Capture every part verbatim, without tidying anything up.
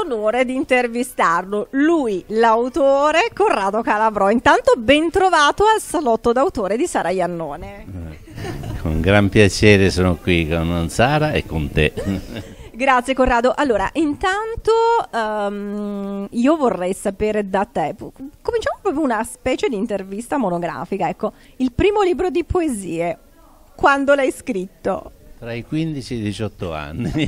l'onore di intervistarlo, lui, l'autore Corrado Calabrò. Intanto ben trovato al salotto d'autore di Sara Iannone. Con gran piacere sono qui con Sara e con te. Grazie Corrado. Allora, intanto um, io vorrei sapere da te, cominciamo proprio una specie di intervista monografica, ecco, il primo libro di poesie, quando l'hai scritto? Tra i quindici e i diciotto anni.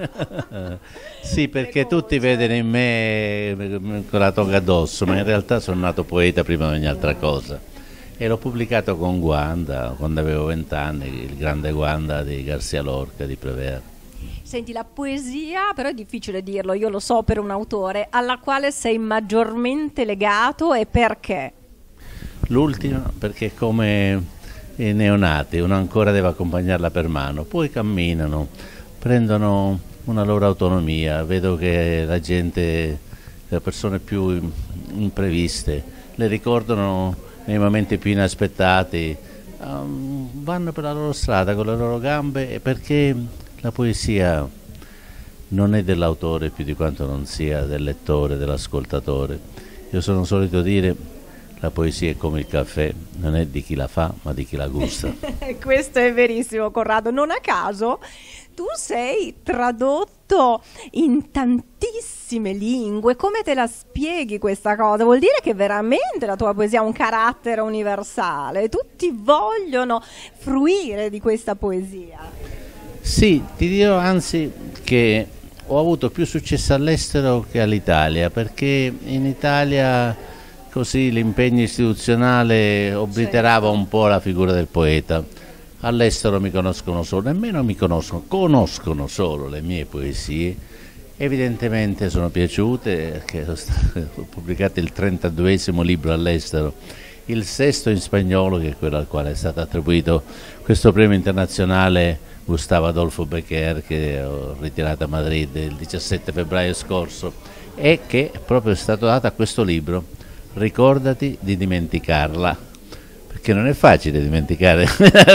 Sì, perché tutti vedono in me con la toga addosso, ma in realtà sono nato poeta prima di ogni altra cosa. E l'ho pubblicato con Guanda, quando avevo vent'anni, il grande Guanda di Garcia Lorca, di Prévert. Senti, la poesia, però è difficile dirlo, io lo so per un autore, alla quale sei maggiormente legato e perché? L'ultima, perché come i neonati, uno ancora deve accompagnarla per mano, poi camminano, prendono una loro autonomia, vedo che la gente, le persone più impreviste, le ricordano nei momenti più inaspettati, um, vanno per la loro strada con le loro gambe, perché la poesia non è dell'autore più di quanto non sia del lettore, dell'ascoltatore. Io sono solito dire: la poesia è come il caffè, non è di chi la fa, ma di chi la gusta. Questo è verissimo, Corrado. Non a caso tu sei tradotto in tantissime lingue. Come te la spieghi questa cosa? Vuol dire che veramente la tua poesia ha un carattere universale. Tutti vogliono fruire di questa poesia. Sì, ti dirò anzi che ho avuto più successo all'estero che all'Italia, perché in Italia così l'impegno istituzionale obliterava un po' la figura del poeta. All'estero mi conoscono solo, nemmeno mi conoscono, conoscono solo le mie poesie. Evidentemente sono piaciute, perché ho pubblicato il trentaduesimo libro all'estero, il sesto in spagnolo, che è quello al quale è stato attribuito questo premio internazionale Gustavo Adolfo Bécquer, che ho ritirato a Madrid il diciassette febbraio scorso, e che proprio è stato dato a questo libro: ricordati di dimenticarla, perché non è facile dimenticare,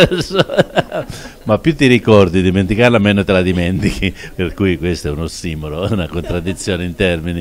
ma più ti ricordi di dimenticarla meno te la dimentichi, per cui questo è un ossimoro, una contraddizione in termini.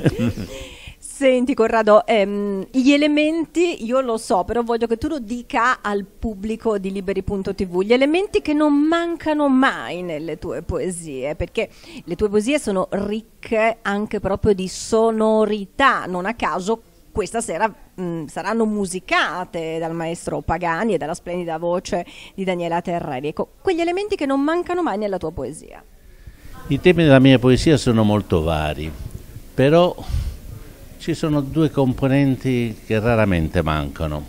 Senti Corrado, ehm, gli elementi io lo so, però voglio che tu lo dica al pubblico di Liberi punto tivù, gli elementi che non mancano mai nelle tue poesie, perché le tue poesie sono ricche anche proprio di sonorità, non a caso questa sera mh, saranno musicate dal maestro Pagani e dalla splendida voce di Daniela Terreri. Ecco, quegli elementi che non mancano mai nella tua poesia. I temi della mia poesia sono molto vari, però ci sono due componenti che raramente mancano.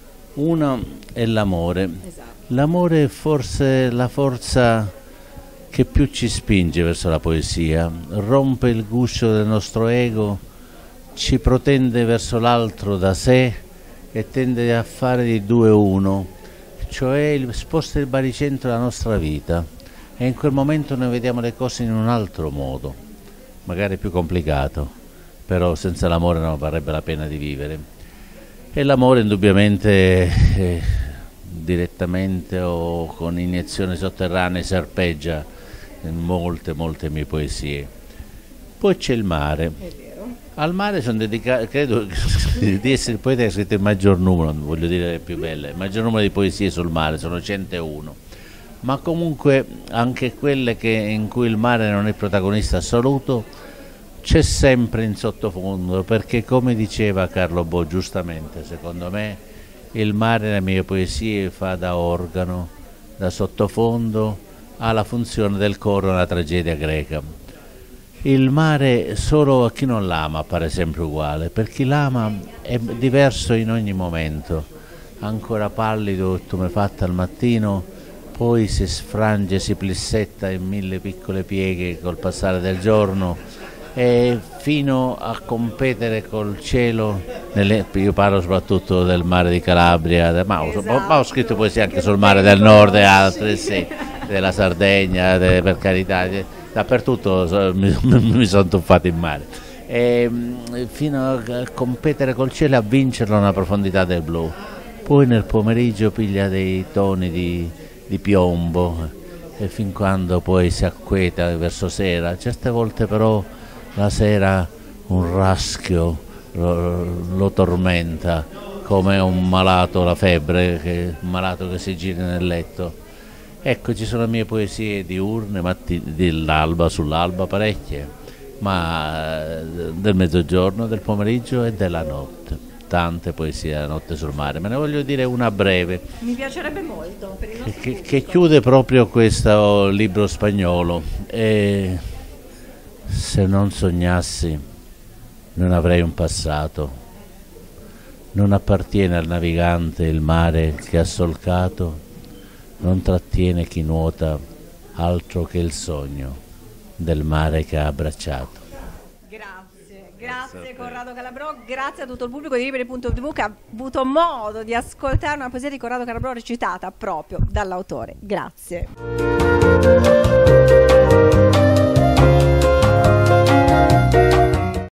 Uno è l'amore. Esatto. L'amore è forse la forza che più ci spinge verso la poesia, rompe il guscio del nostro ego, ci protende verso l'altro da sé e tende a fare di due uno, cioè il, sposta il baricentro della nostra vita, e in quel momento noi vediamo le cose in un altro modo, magari più complicato, però senza l'amore non varrebbe la pena di vivere. E l'amore indubbiamente eh, direttamente o con iniezioni sotterranee serpeggia in molte molte mie poesie. Poi c'è il mare. Al mare sono dedicato, credo di essere il poeta che ha scritto il maggior numero, non voglio dire le più belle, il maggior numero di poesie sul mare, sono centouno, ma comunque anche quelle che, in cui il mare non è protagonista assoluto, c'è sempre in sottofondo, perché come diceva Carlo Bo giustamente, secondo me, il mare nelle mie poesie fa da organo, da sottofondo, ha la funzione del coro nella tragedia greca. Il mare solo a chi non l'ama appare sempre uguale, per chi l'ama è diverso in ogni momento, ancora pallido e tumefatto al mattino, poi si sfrange, si plissetta in mille piccole pieghe col passare del giorno, e fino a competere col cielo, nelle, io parlo soprattutto del mare di Calabria, ma, esatto. ho, ma ho scritto poesie anche sul mare del nord e altre, sì, della Sardegna, de, per carità, de, dappertutto so, mi, mi sono tuffato in mare, e, fino a competere col cielo e a vincerlo nella profondità del blu. Poi nel pomeriggio piglia dei toni di, di piombo, e fin quando poi si acqueta verso sera, certe volte però la sera un raschio lo, lo tormenta, come un malato, la febbre, che, un malato che si gira nel letto. Ecco, ci sono mie poesie diurne, matti, dell'alba, sull'alba, parecchie, ma del mezzogiorno, del pomeriggio e della notte. Tante poesie della notte sul mare, ma ne voglio dire una breve. Mi piacerebbe molto. Per il che, che chiude proprio questo libro spagnolo. E se non sognassi, non avrei un passato. Non appartiene al navigante il mare che ha solcato, non trattiene chi nuota altro che il sogno del mare che ha abbracciato. Grazie, grazie Corrado Calabrò, grazie a tutto il pubblico di Liberi punto tivù che ha avuto modo di ascoltare una poesia di Corrado Calabrò recitata proprio dall'autore. Grazie.